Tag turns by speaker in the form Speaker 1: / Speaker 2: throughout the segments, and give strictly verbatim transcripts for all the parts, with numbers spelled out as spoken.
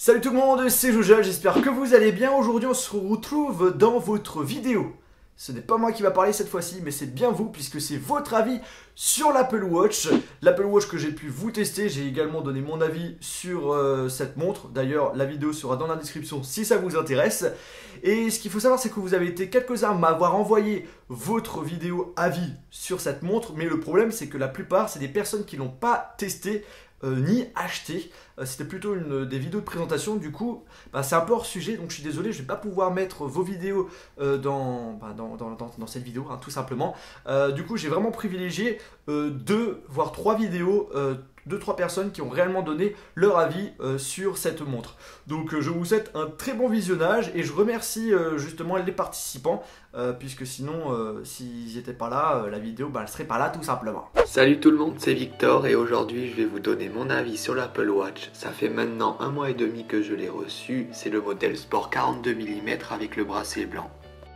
Speaker 1: Salut tout le monde, c'est Joujal, j'espère que vous allez bien. Aujourd'hui on se retrouve dans votre vidéo. Ce n'est pas moi qui va parler cette fois-ci, mais c'est bien vous, puisque c'est votre avis sur l'Apple Watch. L'Apple Watch que j'ai pu vous tester, j'ai également donné mon avis sur euh, cette montre. D'ailleurs, la vidéo sera dans la description si ça vous intéresse. Et ce qu'il faut savoir, c'est que vous avez été quelques-uns à m'avoir envoyé votre vidéo avis sur cette montre. Mais le problème, c'est que la plupart, c'est des personnes qui l'ont pas testé. Euh, ni acheté, euh, c'était plutôt une, des vidéos de présentation, du coup bah, c'est un peu hors sujet, donc je suis désolé, je vais pas pouvoir mettre vos vidéos euh, dans, bah, dans, dans, dans, dans cette vidéo, hein, tout simplement. Euh, du coup j'ai vraiment privilégié euh, deux voire trois vidéos, euh, deux trois personnes qui ont réellement donné leur avis euh, sur cette montre. Donc euh, je vous souhaite un très bon visionnage et je remercie euh, justement les participants euh, puisque sinon euh, s'ils n'étaient pas là, euh, la vidéo bah, elle serait pas là tout simplement.
Speaker 2: Salut tout le monde, c'est Victor et aujourd'hui je vais vous donner mon avis sur l'Apple Watch. Ça fait maintenant un mois et demi que je l'ai reçu, c'est le modèle Sport quarante-deux millimètres avec le bracelet blanc.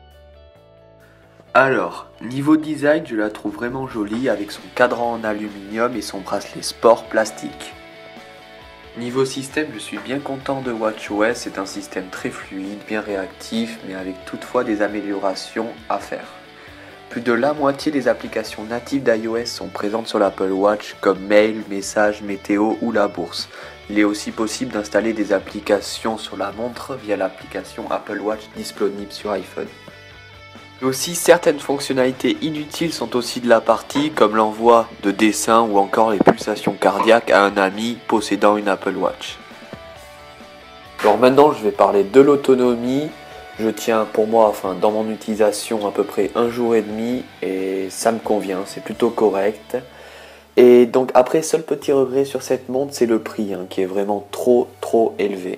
Speaker 2: Alors, niveau design, je la trouve vraiment jolie avec son cadran en aluminium et son bracelet sport plastique. Niveau système, je suis bien content de WatchOS, c'est un système très fluide, bien réactif, mais avec toutefois des améliorations à faire. Plus de la moitié des applications natives d'iOS sont présentes sur l'Apple Watch comme Mail, Messages, Météo ou la bourse. Il est aussi possible d'installer des applications sur la montre via l'application Apple Watch disponible sur iPhone. Et aussi certaines fonctionnalités inutiles sont aussi de la partie comme l'envoi de dessins ou encore les pulsations cardiaques à un ami possédant une Apple Watch. Alors maintenant je vais parler de l'autonomie. Je tiens pour moi, enfin dans mon utilisation à peu près un jour et demi et ça me convient, c'est plutôt correct. Et donc après, seul petit regret sur cette montre, c'est le prix hein, qui est vraiment trop trop élevé.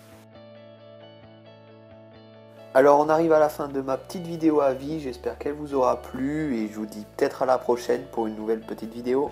Speaker 2: Alors on arrive à la fin de ma petite vidéo avis, j'espère qu'elle vous aura plu et je vous dis peut-être à la prochaine pour une nouvelle petite vidéo.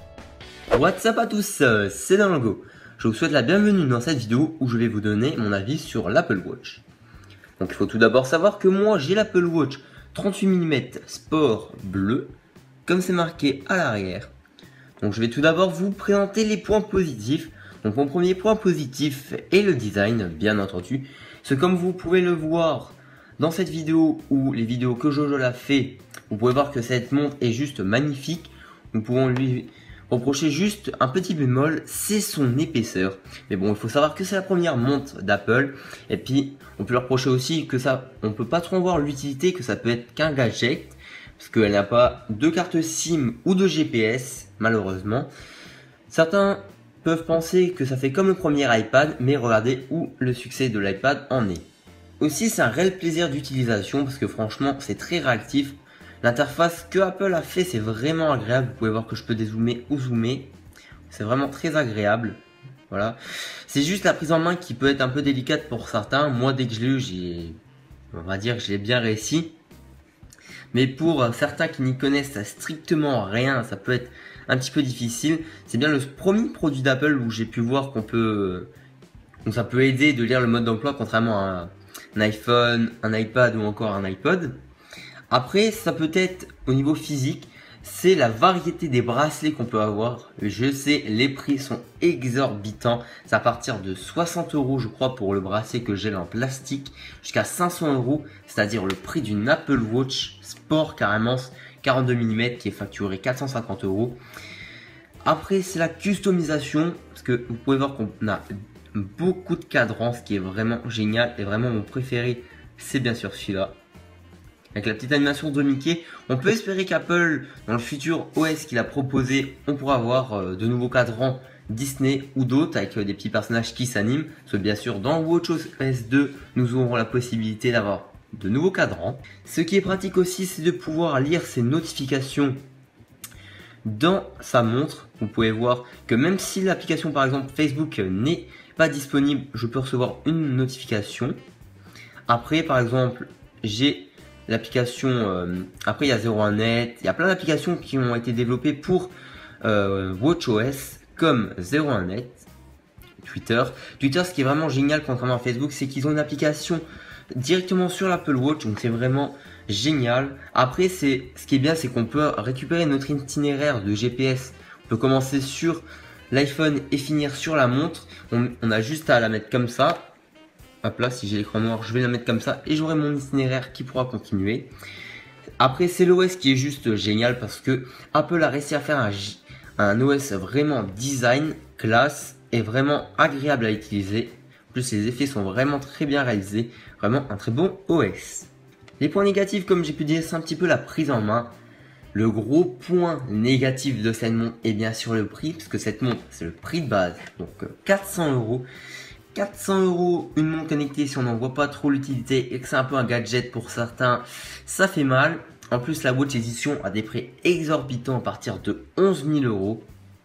Speaker 3: What's up à tous, c'est Dango. Je vous souhaite la bienvenue dans cette vidéo où je vais vous donner mon avis sur l'Apple Watch. Donc il faut tout d'abord savoir que moi j'ai l'Apple Watch trente-huit millimètres Sport bleu, comme c'est marqué à l'arrière. Donc je vais tout d'abord vous présenter les points positifs. Donc mon premier point positif est le design, bien entendu. C'est comme vous pouvez le voir dans cette vidéo ou les vidéos que Jojo l'a fait, vous pouvez voir que cette montre est juste magnifique. Nous pouvons lui reprocher juste un petit bémol, c'est son épaisseur. Mais bon, il faut savoir que c'est la première montre d'Apple. Et puis, on peut leur reprocher aussi que ça, on peut pas trop en voir l'utilité, que ça peut être qu'un gadget. Parce qu'elle n'a pas de carte SIM ou de G P S, malheureusement. Certains peuvent penser que ça fait comme le premier iPad, mais regardez où le succès de l'iPad en est. Aussi, c'est un réel plaisir d'utilisation parce que franchement, c'est très réactif. L'interface que Apple a fait, c'est vraiment agréable. Vous pouvez voir que je peux dézoomer ou zoomer. C'est vraiment très agréable. Voilà. C'est juste la prise en main qui peut être un peu délicate pour certains. Moi, dès que je l'ai eu, j'ai, on va dire que je l'ai bien réussi. Mais pour certains qui n'y connaissent strictement rien, ça peut être un petit peu difficile. C'est bien le premier produit d'Apple où j'ai pu voir qu'on peut, donc ça peut aider de lire le mode d'emploi contrairement à un iPhone, un iPad ou encore un iPod. Après, ça peut être au niveau physique, c'est la variété des bracelets qu'on peut avoir. Je sais, les prix sont exorbitants. C'est à partir de soixante euros, je crois, pour le bracelet que j'ai en plastique, jusqu'à cinq cents euros, c'est-à-dire le prix d'une Apple Watch Sport carrément quarante-deux millimètres qui est facturé quatre cent cinquante euros. Après, c'est la customisation, parce que vous pouvez voir qu'on a beaucoup de cadrans, ce qui est vraiment génial et vraiment mon préféré, c'est bien sûr celui-là. Avec la petite animation de Mickey, on peut espérer qu'Apple, dans le futur O S qu'il a proposé, on pourra avoir de nouveaux cadrans Disney ou d'autres avec des petits personnages qui s'animent. Parce que bien sûr, dans WatchOS deux, nous aurons la possibilité d'avoir de nouveaux cadrans. Ce qui est pratique aussi, c'est de pouvoir lire ses notifications dans sa montre. Vous pouvez voir que même si l'application par exemple Facebook n'est pas disponible, je peux recevoir une notification. Après, par exemple, j'ai l'application, euh, après il y a zéro un net, il y a plein d'applications qui ont été développées pour euh, WatchOS comme zéro un net, Twitter. Twitter, ce qui est vraiment génial contrairement à Facebook, c'est qu'ils ont une application directement sur l'Apple Watch, donc c'est vraiment génial. Après, c'est ce qui est bien, c'est qu'on peut récupérer notre itinéraire de G P S. On peut commencer sur l'iPhone et finir sur la montre. On, on a juste à la mettre comme ça. Hop là, si j'ai l'écran noir, je vais la mettre comme ça et j'aurai mon itinéraire qui pourra continuer. Après, c'est l'O S qui est juste génial parce que Apple a réussi à faire un, un O S vraiment design, classe et vraiment agréable à utiliser. En plus, les effets sont vraiment très bien réalisés. Vraiment un très bon O S. Les points négatifs, comme j'ai pu dire, c'est un petit peu la prise en main. Le gros point négatif de cette montre est bien sûr le prix, parce que cette montre, c'est le prix de base. Donc quatre cents euros. quatre cents euros une montre connectée, si on n'en voit pas trop l'utilité et que c'est un peu un gadget pour certains, ça fait mal. En plus, la Watch Edition a des prix exorbitants à partir de onze mille euros.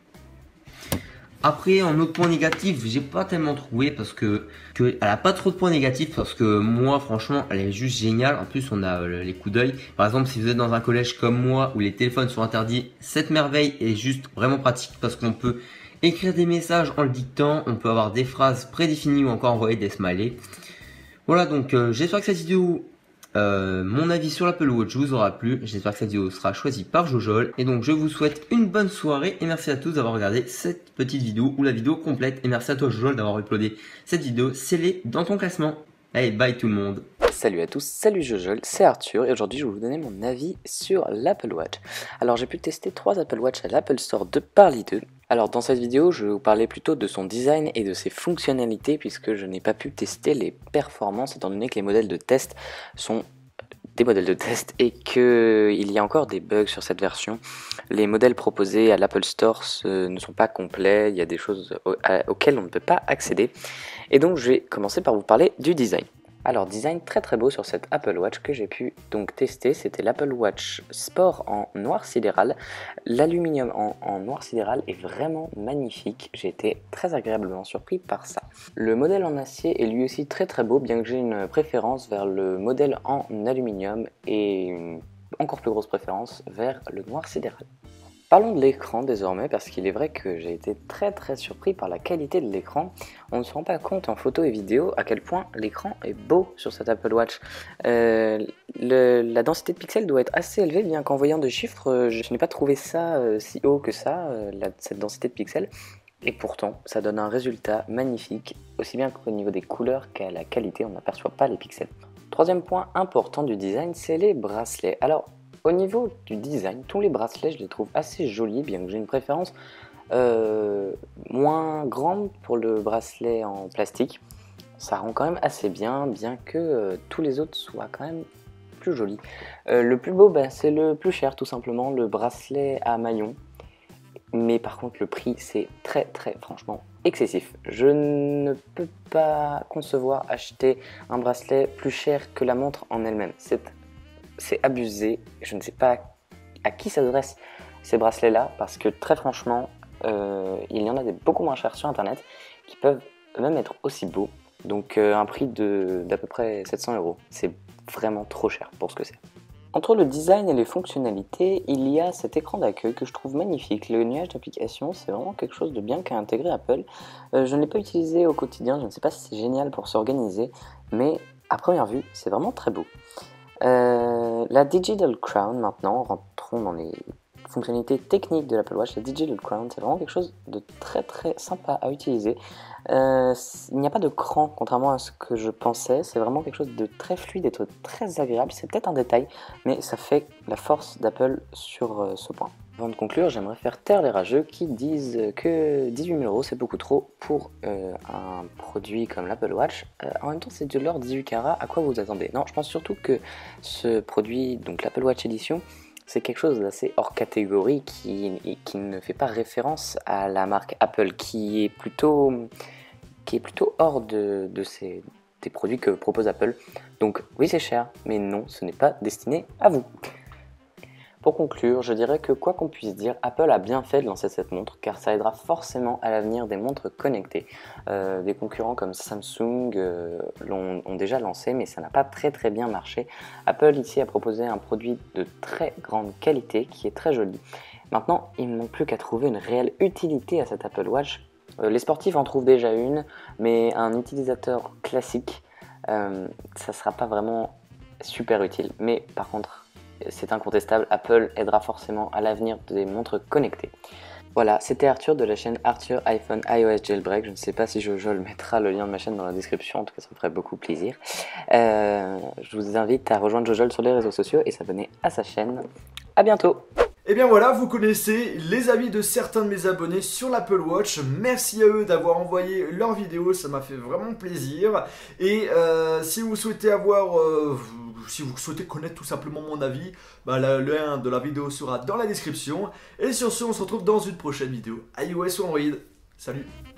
Speaker 3: Après, en autre point négatif, j'ai pas tellement trouvé parce que, que elle a pas trop de points négatifs parce que moi, franchement, elle est juste géniale. En plus, on a euh, les coups d'œil. Par exemple, si vous êtes dans un collège comme moi où les téléphones sont interdits, cette merveille est juste vraiment pratique parce qu'on peut écrire des messages en le dictant, on peut avoir des phrases prédéfinies ou encore envoyer des smileys. Voilà, donc euh, j'espère que cette vidéo, euh, mon avis sur l'Apple Watch vous aura plu. J'espère que cette vidéo sera choisie par Jojol. Et donc je vous souhaite une bonne soirée et merci à tous d'avoir regardé cette petite vidéo ou la vidéo complète. Et merci à toi Jojol d'avoir uploadé cette vidéo scellée dans ton classement. Allez, bye tout le monde.
Speaker 4: Salut à tous, salut Jojol, c'est Arthur et aujourd'hui je vais vous donner mon avis sur l'Apple Watch. Alors j'ai pu tester trois Apple Watch à l'Apple Store de par Lidl. Alors dans cette vidéo je vais vous parler plutôt de son design et de ses fonctionnalités puisque je n'ai pas pu tester les performances étant donné que les modèles de test sont des modèles de test et qu'il y a encore des bugs sur cette version. Les modèles proposés à l'Apple Store ce, ne sont pas complets, il y a des choses au, à, auxquelles on ne peut pas accéder. Et donc je vais commencer par vous parler du design. Alors design très très beau sur cette Apple Watch que j'ai pu donc tester, c'était l'Apple Watch Sport en noir sidéral. L'aluminium en, en noir sidéral est vraiment magnifique, j'ai été très agréablement surpris par ça. Le modèle en acier est lui aussi très très beau, bien que j'ai une préférence vers le modèle en aluminium et une encore plus grosse préférence vers le noir sidéral. Parlons de l'écran désormais parce qu'il est vrai que j'ai été très très surpris par la qualité de l'écran. On ne se rend pas compte en photo et vidéo à quel point l'écran est beau sur cette Apple Watch. Euh, le, la densité de pixels doit être assez élevée, bien qu'en voyant des chiffres, je, je n'ai pas trouvé ça euh, si haut que ça, euh, la, cette densité de pixels. Et pourtant, ça donne un résultat magnifique, aussi bien qu'au niveau des couleurs qu'à la qualité, on n'aperçoit pas les pixels. Troisième point important du design, c'est les bracelets. Alors, au niveau du design, tous les bracelets, je les trouve assez jolis, bien que j'ai une préférence euh, moins grande pour le bracelet en plastique. Ça rend quand même assez bien, bien que euh, tous les autres soient quand même plus jolis. Euh, le plus beau, bah, c'est le plus cher, tout simplement, le bracelet à maillon. Mais par contre, le prix, c'est très très franchement excessif. Je ne peux pas concevoir acheter un bracelet plus cher que la montre en elle-même. C'est C'est abusé, je ne sais pas à qui s'adressent ces bracelets-là, parce que très franchement, euh, il y en a des beaucoup moins chers sur internet, qui peuvent même être aussi beaux, donc euh, un prix d'à peu près sept cents euros, c'est vraiment trop cher pour ce que c'est. Entre le design et les fonctionnalités, il y a cet écran d'accueil que je trouve magnifique. Le nuage d'applications, c'est vraiment quelque chose de bien qu'a intégré Apple. Euh, je ne l'ai pas utilisé au quotidien, je ne sais pas si c'est génial pour s'organiser, mais à première vue, c'est vraiment très beau. Euh, la Digital Crown maintenant, rentrons dans les fonctionnalités techniques de l'Apple Watch. La Digital Crown, c'est vraiment quelque chose de très très sympa à utiliser. Euh, il n'y a pas de cran, contrairement à ce que je pensais, c'est vraiment quelque chose de très fluide et de très agréable. C'est peut-être un détail, mais ça fait la force d'Apple sur euh, ce point. Avant de conclure, j'aimerais faire taire les rageux qui disent que dix-huit mille euros c'est beaucoup trop pour euh, un produit comme l'Apple Watch. Euh, en même temps, c'est de l'or dix-huit carats, à quoi vous attendez? Non, je pense surtout que ce produit, donc l'Apple Watch Edition, c'est quelque chose d'assez hors catégorie qui, qui ne fait pas référence à la marque Apple, qui est plutôt, qui est plutôt hors de, de ces, des produits que propose Apple. Donc oui, c'est cher, mais non, ce n'est pas destiné à vous. Pour conclure, je dirais que quoi qu'on puisse dire, Apple a bien fait de lancer cette montre car ça aidera forcément à l'avenir des montres connectées. Euh, des concurrents comme Samsung euh, l'ont ont déjà lancé mais ça n'a pas très très bien marché. Apple ici a proposé un produit de très grande qualité qui est très joli. Maintenant, il ne manque plus qu'à trouver une réelle utilité à cette Apple Watch. Euh, les sportifs en trouvent déjà une, mais un utilisateur classique, euh, ça ne sera pas vraiment super utile. Mais par contre, c'est incontestable, Apple aidera forcément à l'avenir des montres connectées. Voilà, c'était Arthur de la chaîne Arthur iPhone iOS Jailbreak. Je ne sais pas si Jojo le mettra le lien de ma chaîne dans la description, en tout cas ça me ferait beaucoup plaisir. Euh, je vous invite à rejoindre Jojo sur les réseaux sociaux et s'abonner à sa chaîne. À bientôt.
Speaker 1: Et bien voilà, vous connaissez les avis de certains de mes abonnés sur l'Apple Watch. Merci à eux d'avoir envoyé leurs vidéos, ça m'a fait vraiment plaisir. Et euh, si vous souhaitez avoir, euh, si vous souhaitez connaître tout simplement mon avis, bah, le lien de la vidéo sera dans la description. Et sur ce, on se retrouve dans une prochaine vidéo iOS ou Android. Salut!